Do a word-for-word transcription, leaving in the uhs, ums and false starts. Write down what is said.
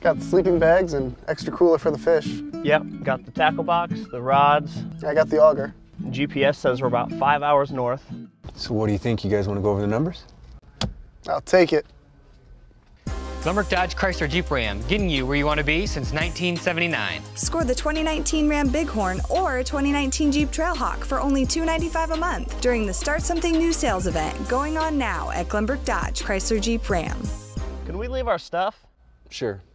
Got the sleeping bags and extra cooler for the fish. Yep, got the tackle box, the rods. I got the auger. G P S says we're about five hours north. So what do you think? You guys want to go over the numbers? I'll take it. Glenbrook Dodge Chrysler Jeep Ram, getting you where you want to be since nineteen seventy-nine. Score the twenty nineteen Ram Bighorn or twenty nineteen Jeep Trailhawk for only two ninety-five a month during the Start Something New sales event going on now at Glenbrook Dodge Chrysler Jeep Ram. Can we leave our stuff? Sure.